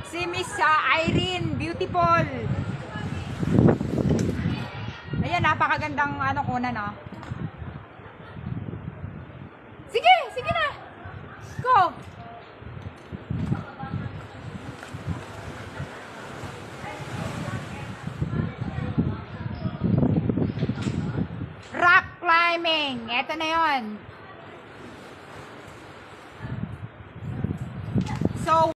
Si Miss Irene, beautiful. Ayan, napakagandang ano kunan, no? Sige, sige na. Go. Rock climbing. Ito na yon. So,